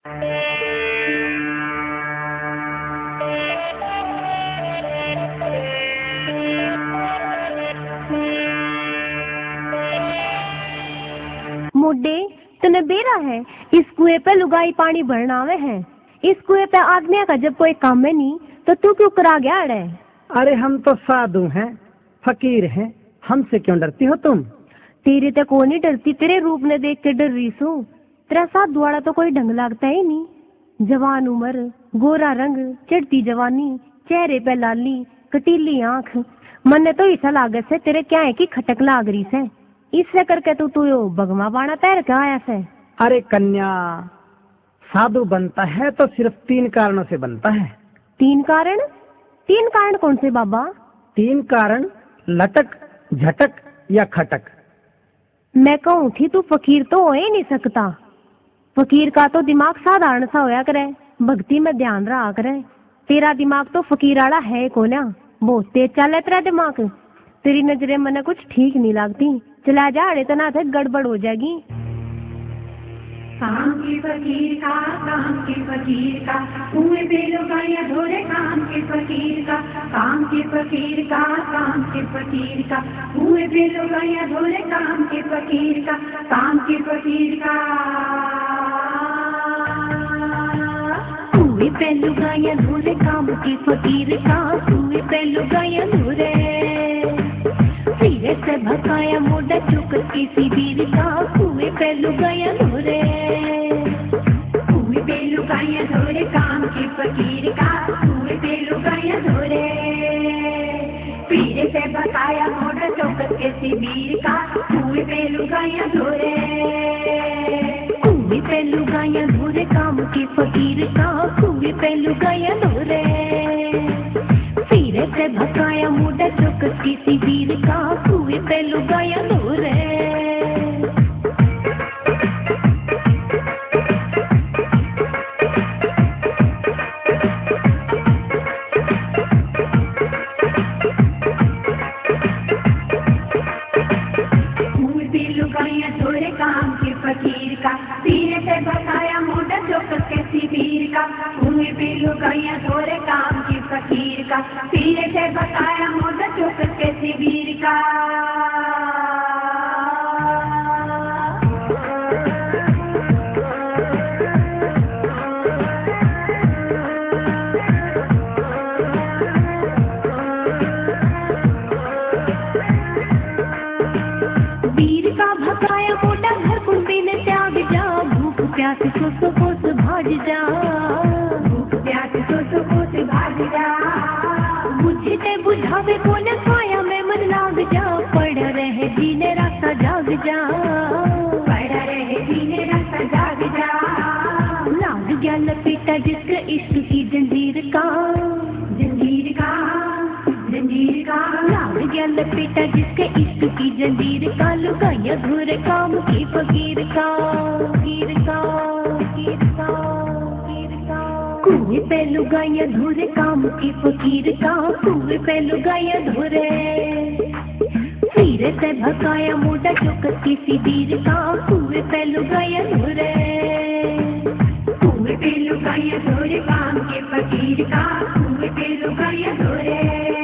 मुड्डे तने बेरा है, इस कुएं पे लुगाई पानी भरना आवे है। इस कुएं पे आदमिया का जब कोई काम है नहीं तो तू क्यों करा गया अड़े? अरे हम तो साधु हैं, फकीर हैं, हमसे क्यों डरती हो तुम? तेरे तक को नहीं डरती, तेरे रूप ने देख के डर रही सू। तेरा साधु वाला तो कोई ढंग लगता ही नहीं। जवान उम्र, गोरा रंग, चढ़ती जवानी, चेहरे पे लाली, कटीली आंख, मन तो ऐसा लागत से तेरे क्या है कि खटक लाग रही से। इससे करके तू यो भगवा बाणा तैर के आया से। अरे कन्या, साधु बनता है तो सिर्फ 3 कारणों से बनता है। 3 कारण? 3 कारण कौन से बाबा? 3 कारण, लटक, झटक या खटक। मैं कहूँ थी तू फकीर तो हो ही नहीं सकता। फकीर का तो दिमाग साधारण सा होया करे, भक्ति में ध्यान रहा करे। तेरा दिमाग तो फकीर वाला है को ना, बहुत तेज चल है तेरा दिमाग। तेरी नजरें मने कुछ ठीक नहीं लगती। चला जा, अड़े तो ना थे गड़बड़ हो जाएगी। काम के फकीर का, काम के फकीर का, कुएं पे लुगाइयां धोरे काम के फकीर का, काम के फकीर का, काम के फकीर का, कुएं पे लुगाइयां धोरे काम के फकीर का, काम के फकीर का। कुएं पे लुगाइयां धोरे काम के फकीर का, कुएं पे लुगाइयां धोरे। सिरे से भकाया मोटा चुक की शिविर का, कुएं पे लुगाइयां धोरे। कुएं पे लुगाइयां धोरे काम के फकीर का, कुएं पे लुगाइयां धोरे। सिरे से भकाया मोटा चुक के शिविर का, कुएं पे लुगाइयां धोरे। कुएं पे लुगाइयां धोरे काम के फकीर का, कुएं पे लुगाइयां धोरे। सिरे से भकाया मोटा चुक की शिविर का, कुएं पे लुगाइयां धोरे। काम के फकीर का, सिरे से भकाया मोटा चुक के शिविर का, कुएं पे लुगाइयां धोरे काम के फकीर का, सिरे से भकाया मोटा चुक के शिविर का। भकाया मोटा घर कुंडी ने त्याग जा, भूख प्यास सो कोस भाज जा, भूख प्यास सो कोस भाज जा। बुझते बुझावे को न खाया में मन लाग जा, पड़ रहे जीने रास्ता जाग जा, पड़ रहे जीने रास्ता जाग जा। लाग गया लपेटा जिसके इश्क की जंजीर का, जंजीर का, जंजीर का। लाग गया लपेटा जिसके इश्क की जंजीर का, लुगाइयां धोरे काम के फकीर का, फकीर का, फकीर का, फकीर का। कुएं पे लुगाइयां धोरे काम के फकीर का, कुएं पे लुगाइयां धोरे। सिरे से भकाया मोटा चुक की शिविर का, कुएं पे लुगाइयां धोरे। कुएं पे लुगाइयां धोरे काम के फकीर का, कुएं पे लुगाइयां धोरे।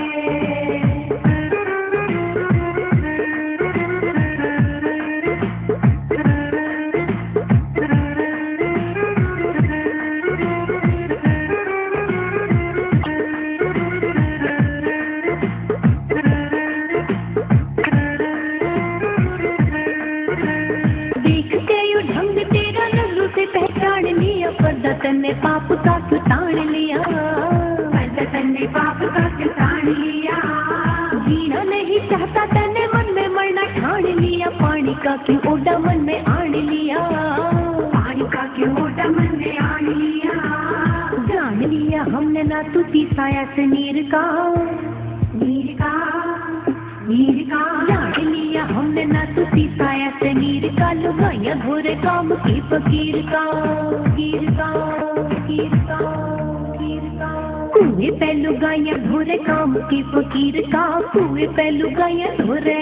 तन्ने पाप का क्यों तान लिया, तन्ने पाप का क्यों तान लिया। जीना नहीं चाहता तन्ने मन में मरना ठान लिया, पानी का क्यों ओडा मन में आन लिया, पानी का क्यों ओडा मन में आन लिया। जान लिया हमने ना तू साया से नीर का, नीर का, नीर का। जान लिया हमने ना तू साया से नीर का, लुगाइयां धोरे काम की फकीर का, फकीर का, फकीर का, फकीर का। कुएं पे लुगाइयां धोरे काम की फकीर का, कुएं पे लुगाइयां धोरे।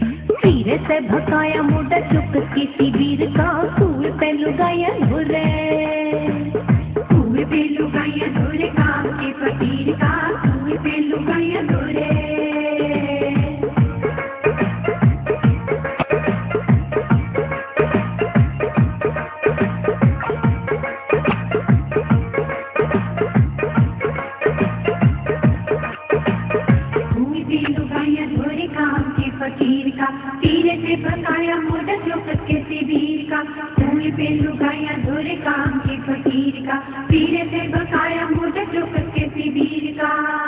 सिरे से भकाया मोटा चुक की शिविर का, कुएं पे लुगाइयां धोरे। शिविर का, कुएं पे लुगाया धोरे काम के फकीर का, पीरे से बकाया मोटा चौकस के शिविर का।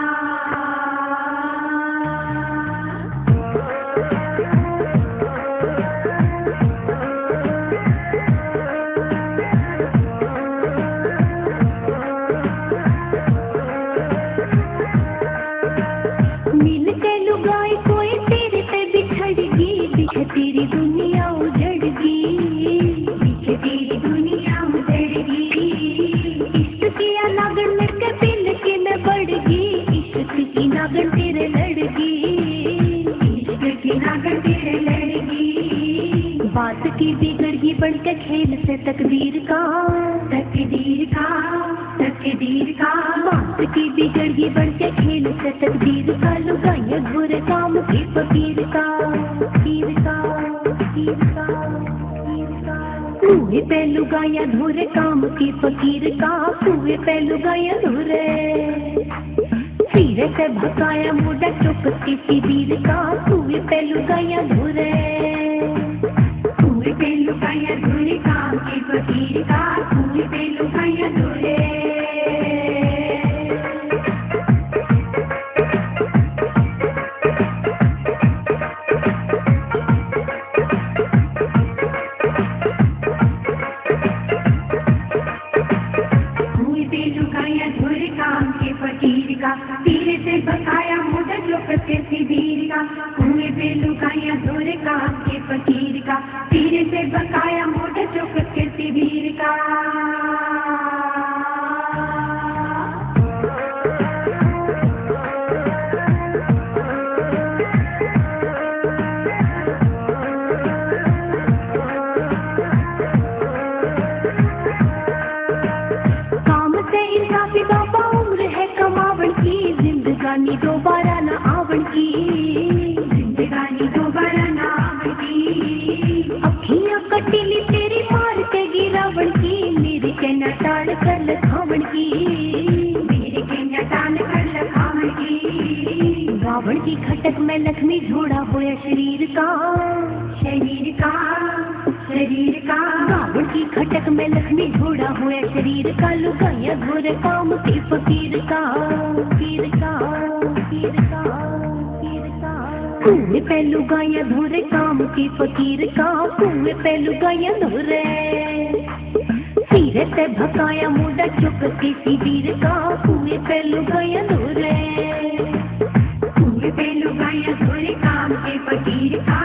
मिलते लुगाई कोई तेरे पे बिछड़गी, बिछ तेरी दुनिया उजड़गी, बिछ तेरी दुनिया उजड़गी। इश्क किया लगन लड़के बिल के मैं बढ़गी, इश्क की लगन तेरे लड़गी, इश्क की लगन तेरे लड़गी। बात की बिगड़गी बढ़के खेल से तकदीर का, तकदीर का, तकदीर का। बात की बिगड़गी बढ़के खेल से तकदीर का, लुगाया बुरे काम के फकीर का, फकीर का, फकीर का, फकीर का। कुएं पे लुगाया धोरे काम के फकीर का, कुएं पे लुगाया धोरे, सिरे से भकाया मोटा चौकस के शिविर का, कुएं पे लुगाया धोरे, कुएं पे लुगाया धोरे काम के फकीर का, कुएं पे लुगाया धोरे। पीरे से बकाया मोटा चौकस के शिविर का, कुएं पे लुगाया धोरे काम के फकीर का, पीरे से बकाया मोटा चौकस के शिविर का। काम से इंसाफी बाबा उम्र है कमावन की, जिंदगानी दोबारा न आवन की, जिंदगानी दोबारा न आवन की। अखियां कटीली तेरी मार के गिरावन की, मेरे कहना टाल कर लखावन की, मेरे कहना टाल कर लखावन की। रावण की खटक में लक्ष्मी झोड़ा होया शरीर का, शरीर का, शरीर का। रावण की खटक में लक्ष्मी झोड़ा हुआ शरीर का, लुगाया धोरे काम के फकीर का, फकीर का, फकीर का, फकीर का। कुएं पे लुगाया धोरे काम के फकीर का, कुएं पे लुगाया धोरे, सिरे से भकाया मोटा चौकस के शिविर का, कुएं पे लुगाया धोरे, कुएं पे लुगाया धोरे काम के फकीर का।